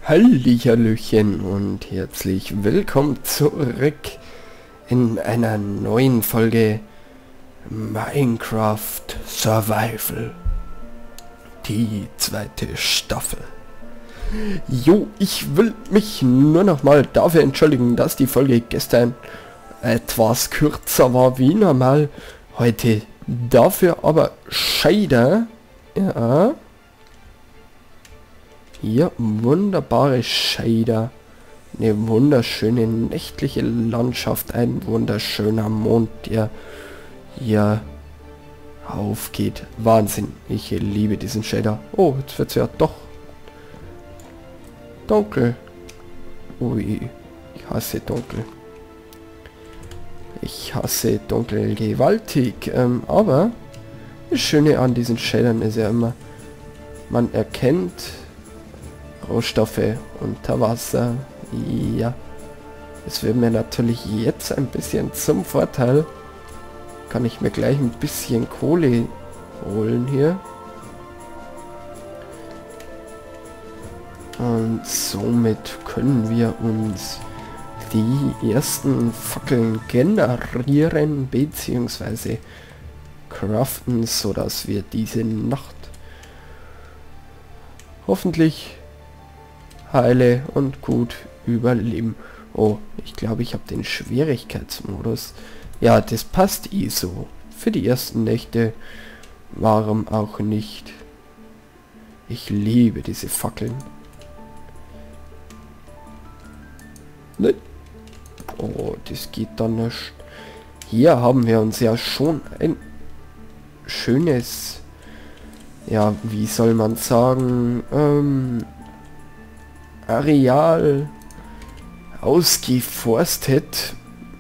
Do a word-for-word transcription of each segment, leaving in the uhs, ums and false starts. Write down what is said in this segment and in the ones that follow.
Hallihallöchen und herzlich willkommen zurück in einer neuen Folge Minecraft Survival. Die zweite Staffel. Jo, ich will mich nur noch mal dafür entschuldigen, dass die Folge gestern etwas kürzer war wie normal. Heute dafür aber Shader. Ja. Hier wunderbare Shader. Eine wunderschöne nächtliche Landschaft. Ein wunderschöner Mond, der hier aufgeht. Wahnsinn. Ich liebe diesen Shader. Oh, jetzt wird es ja doch dunkel. Ui, ich hasse dunkel. Ich hasse dunkel gewaltig. Ähm, aber das Schöne an diesen Shadern ist ja immer, man erkennt Rohstoffe unter Wasser. Ja, es wird mir natürlich jetzt ein bisschen zum Vorteil. Kann ich mir gleich ein bisschen Kohle holen hier. Und somit können wir uns die ersten Fackeln generieren bzw. craften, sodass wir diese Nacht hoffentlich heile und gut überleben. Oh, ich glaube, ich habe den Schwierigkeitsmodus. Ja, das passt eh so. Für die ersten Nächte. Warum auch nicht? Ich liebe diese Fackeln. Ne? Oh, das geht dann nicht. Hier haben wir uns ja schon ein schönes, ja, wie soll man sagen, ähm, Areal ausgeforstet,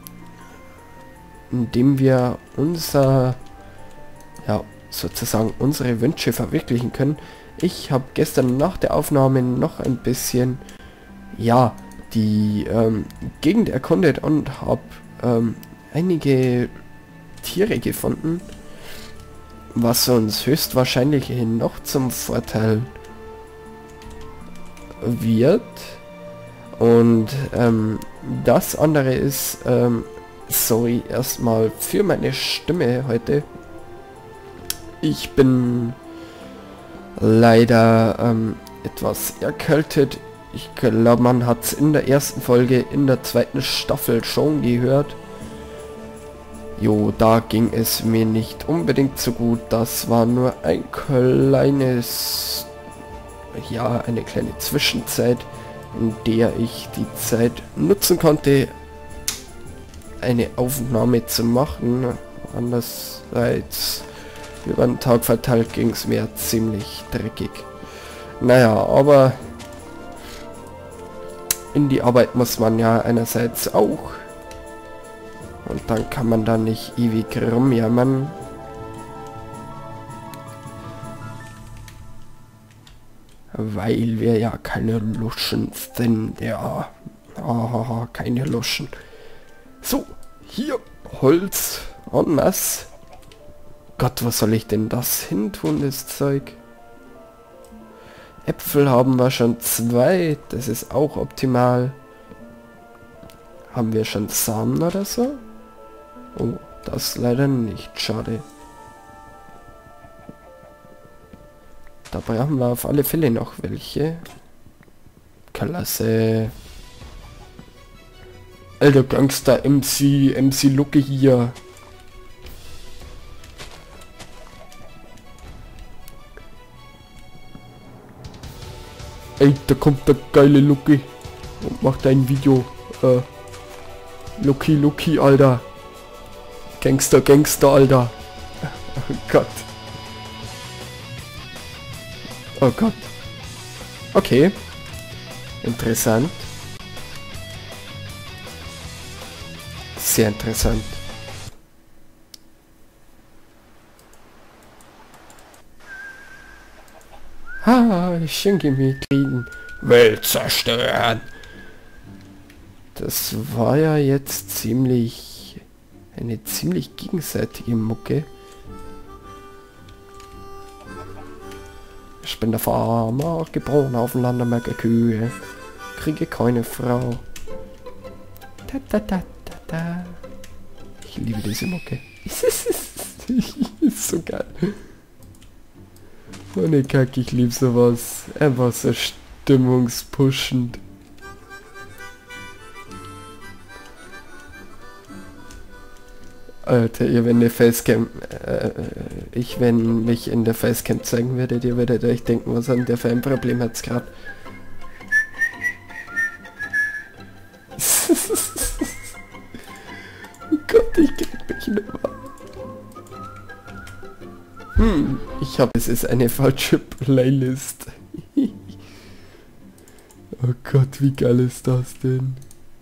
indem wir unser, ja, sozusagen unsere Wünsche verwirklichen können. Ich habe gestern nach der Aufnahme noch ein bisschen, ja, die ähm, Gegend erkundet und habe ähm, einige Tiere gefunden, was uns höchstwahrscheinlich noch zum Vorteil wird. Und ähm, das andere ist, ähm, sorry erstmal für meine Stimme heute. Ich bin leider ähm, etwas erkältet. Ich glaube, man hat es in der ersten Folge in der zweiten Staffel schon gehört. Jo, da ging es mir nicht unbedingt so gut. Das war nur ein kleines, ja, eine kleine Zwischenzeit, in der ich die Zeit nutzen konnte, eine Aufnahme zu machen. Andererseits über den Tag verteilt ging es mir ziemlich dreckig. Naja, aber in die Arbeit muss man ja einerseits auch. Und dann kann man da nicht ewig rumjammern. Weil wir ja keine Luschen sind. Ja, oh, keine Luschen. So, hier Holz und Nass. Gott, was soll ich denn das hin tun, das Zeug? Äpfel haben wir schon zwei. Das ist auch optimal. Haben wir schon Samen oder so? Oh, das leider nicht. Schade. Da brauchen wir auf alle Fälle noch welche. Klasse. Alter Gangster M C, M C Lucke hier. Ey, da kommt der geile Lucke und macht ein Video. Äh, Lucky, Lucky, Alter. Gangster, Gangster, Alter. Oh Gott. Oh Gott. Okay. Interessant. Sehr interessant. Ah, schön gemütlich. Welt zerstören. Das war ja jetzt ziemlich eine ziemlich gegenseitige Mucke. Ich bin der Farmer, geboren auf dem Land der Melke Kühe. Kriege keine Frau. Ta, ta, ta, ta, ta. Ich liebe diese Mucke. Ist so geil. Meine Kacke, ich liebe sowas. Einfach so stimmungspushend. Alter, ihr wenn eine Facecam, äh, ich wenn mich in der Facecam zeigen würdet, ihr werdet euch denken, was an der für ein Problem hat's gerade. Oh Gott, ich krieg mich nicht mehr. Hm, ich habe, es ist eine falsche Playlist. Oh Gott, wie geil ist das denn?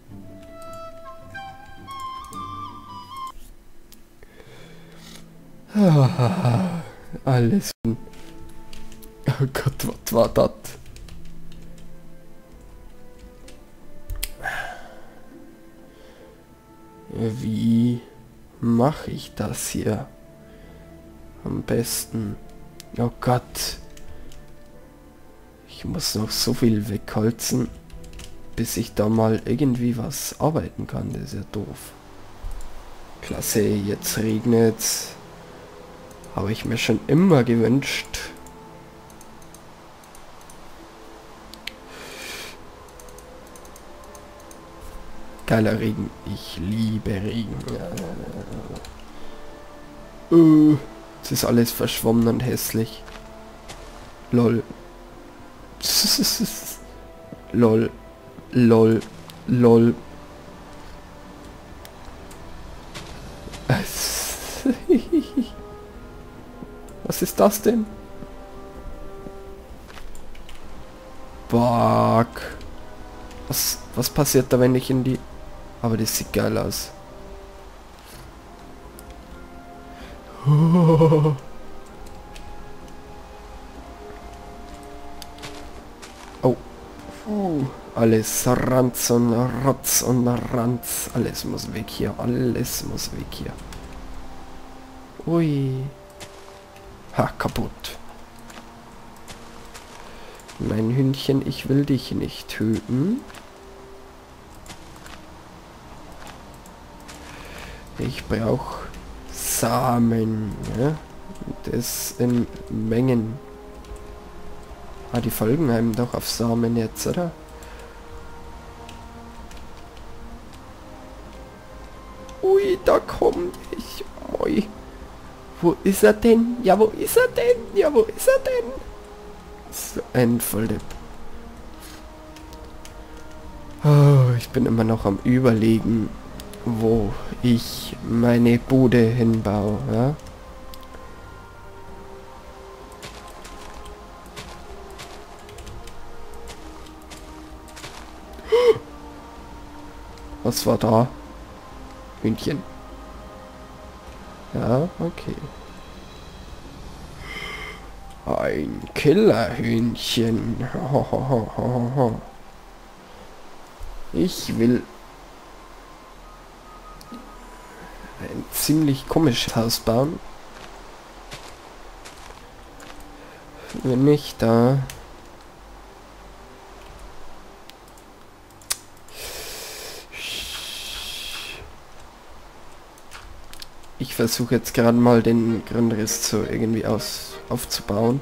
Ah, alles. Oh Gott, was war das? Wie mache ich das hier? Am besten. Oh Gott. Ich muss noch so viel wegholzen, bis ich da mal irgendwie was arbeiten kann. Das ist ja doof. Klasse, jetzt regnet's. Habe ich mir schon immer gewünscht. Geiler Regen. Ich liebe Regen. Ja. Uh, es ist alles verschwommen und hässlich. Lol. Lol. Lol. Lol. Was ist das denn? Fuck. Was, was passiert da, wenn ich in die... Aber das sieht geil aus. Oh. Oh. Uh. Alles Ranz und Rotz und Ranz. Alles muss weg hier. Alles muss weg hier. Ui. Ha, kaputt. Mein Hündchen, ich will dich nicht töten. Ich brauche Samen. Ja? Das in Mengen. Ah, die folgen einem doch auf Samen jetzt, oder? Ui, da kommt ich. Ui. Wo ist er denn? Ja, wo ist er denn? Ja, wo ist er denn? So ein Volldepp. Oh, ich bin immer noch am Überlegen, wo ich meine Bude hinbaue, ja? Was war da? Hühnchen. Ja, okay. Ein Killerhühnchen. Ich will ein ziemlich komisches Haus bauen. Wenn ich da... Ich versuche jetzt gerade mal den Grundriss so irgendwie aus aufzubauen.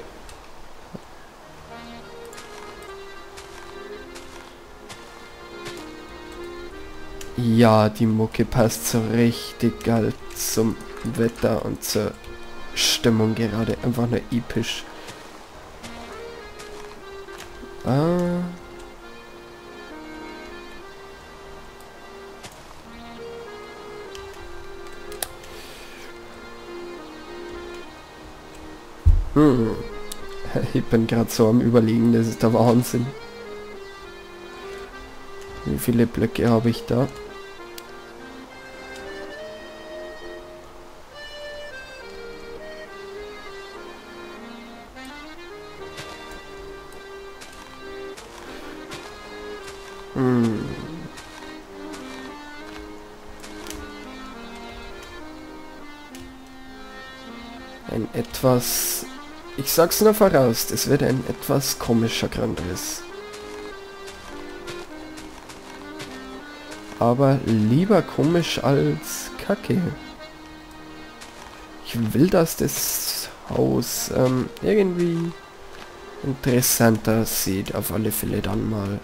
Ja, die Mucke passt so richtig geil zum Wetter und zur Stimmung gerade. Einfach nur episch. Ah... Hm. Ich bin gerade so am Überlegen, das ist der Wahnsinn. Wie viele Blöcke habe ich da? Hm. Ein etwas Ich sag's nur voraus, das wird ein etwas komischer Grundriss. Aber lieber komisch als Kacke. Ich will, dass das Haus ähm, irgendwie interessanter sieht, auf alle Fälle dann mal.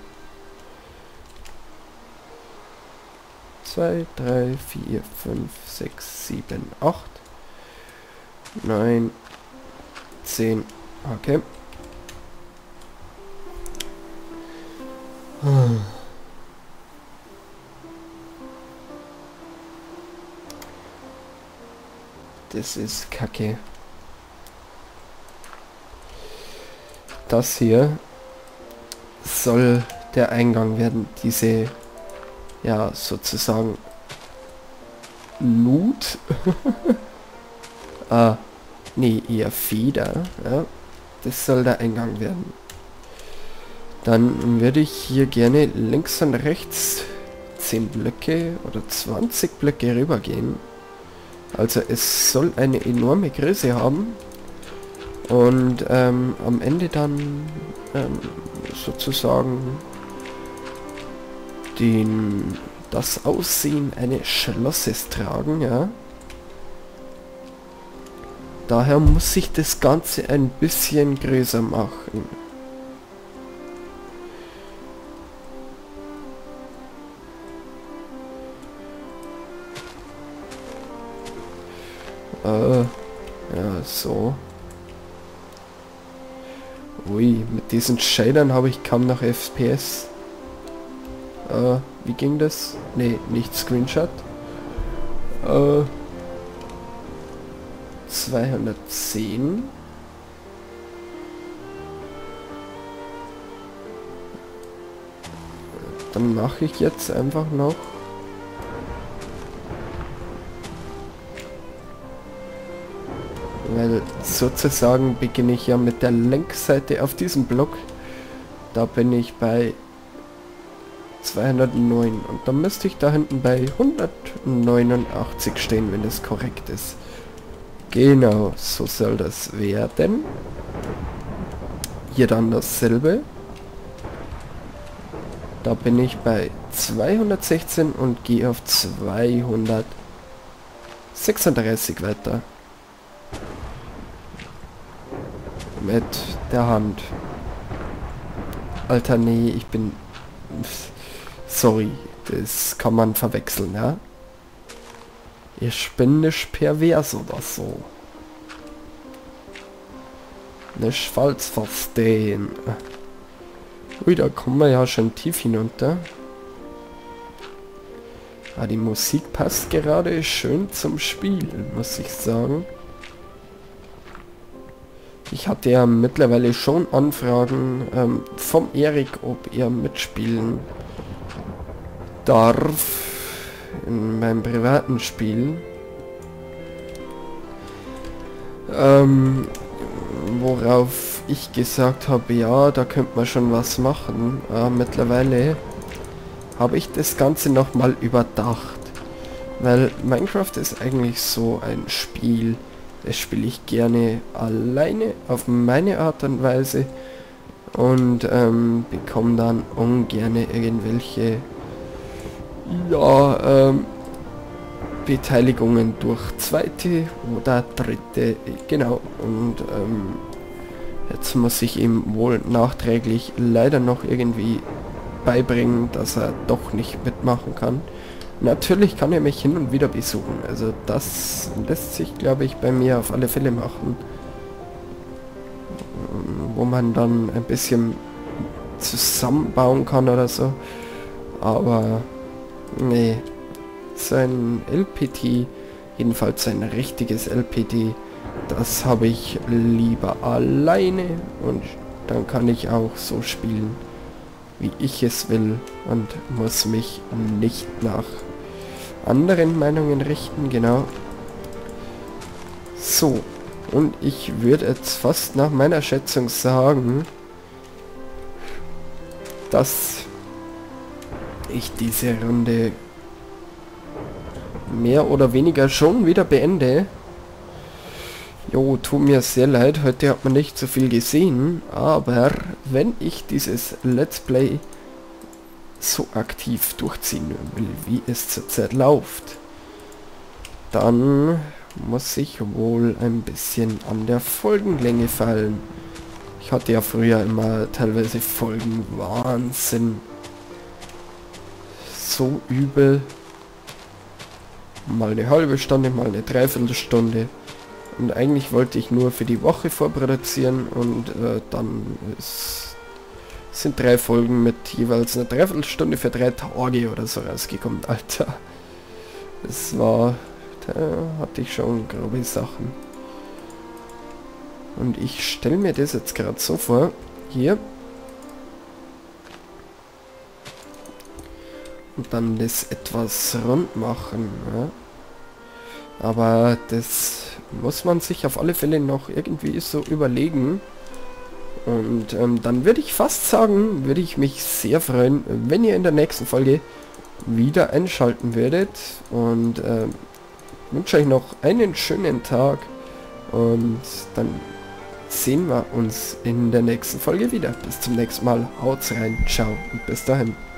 zwei, drei, vier, fünf, sechs, sieben, acht, neun, zehn. Okay. Das ist Kacke. Das hier soll der Eingang werden, diese, ja, sozusagen Nut. ah, nee, eher Feder, ja. Das soll der Eingang werden. Dann würde ich hier gerne links und rechts zehn Blöcke oder zwanzig Blöcke rübergehen. Also es soll eine enorme Größe haben. Und ähm, am Ende dann ähm, sozusagen den, das Aussehen eines Schlosses tragen, ja. Daher muss ich das Ganze ein bisschen größer machen. Äh, ja, so. Ui, mit diesen Shadern habe ich kaum noch F P S. Äh, wie ging das? Nee, nicht Screenshot. Äh, zweihundertzehn. Dann mache ich jetzt einfach noch weil sozusagen beginne ich ja mit der Längsseite auf diesem Block. Da bin ich bei zweihundertneun und dann müsste ich da hinten bei hundertneunundachtzig stehen, wenn es korrekt ist. Genau, so soll das werden. Hier dann dasselbe. Da bin ich bei zweihundertsechzehn und gehe auf zweihundertsechsunddreißig weiter. Mit der Hand. Alter, nee, ich bin... Sorry, das kann man verwechseln, ja? Ich bin nicht pervers oder so. Nicht falsch verstehen. Ui, da kommen wir ja schon tief hinunter. Ah, die Musik passt gerade schön zum Spielen, muss ich sagen. Ich hatte ja mittlerweile schon Anfragen ähm, vom Erik, ob er mitspielen darf in meinem privaten Spiel. Ähm, worauf ich gesagt habe, ja, da könnte man schon was machen. Äh, mittlerweile habe ich das Ganze nochmal überdacht, weil Minecraft ist eigentlich so ein Spiel, das spiele ich gerne alleine auf meine Art und Weise und ähm, bekomme dann ungern irgendwelche ja, ähm, Beteiligungen durch zweite oder dritte, genau, und ähm, jetzt muss ich ihm wohl nachträglich leider noch irgendwie beibringen, dass er doch nicht mitmachen kann. Natürlich kann er mich hin und wieder besuchen, also das lässt sich, glaube ich, bei mir auf alle Fälle machen, wo man dann ein bisschen zusammenbauen kann oder so, aber nee, sein L P T, jedenfalls sein richtiges L P T, das habe ich lieber alleine und dann kann ich auch so spielen, wie ich es will und muss mich nicht nach anderen Meinungen richten, genau. So, und ich würde jetzt fast nach meiner Schätzung sagen, dass ich diese Runde mehr oder weniger schon wieder beende. Jo, tut mir sehr leid, heute hat man nicht so viel gesehen, aber wenn ich dieses Let's Play so aktiv durchziehen will, wie es zurzeit läuft, dann muss ich wohl ein bisschen an der Folgenlänge fallen. Ich hatte ja früher immer teilweise Folgen Wahnsinn. So übel. Mal eine halbe Stunde, mal eine Dreiviertelstunde. Und eigentlich wollte ich nur für die Woche vorproduzieren und äh, dann ist, sind drei Folgen mit jeweils einer Dreiviertelstunde für drei Tage oder so rausgekommen. Alter, das war, da hatte ich schon grobe Sachen. Und ich stelle mir das jetzt gerade so vor, hier. Und dann das etwas rund machen. Ja. Aber das muss man sich auf alle Fälle noch irgendwie so überlegen. Und ähm, dann würde ich fast sagen, würde ich mich sehr freuen, wenn ihr in der nächsten Folge wieder einschalten werdet. Und äh, wünsche euch noch einen schönen Tag. Und dann sehen wir uns in der nächsten Folge wieder. Bis zum nächsten Mal. Haut's rein. Ciao und bis dahin.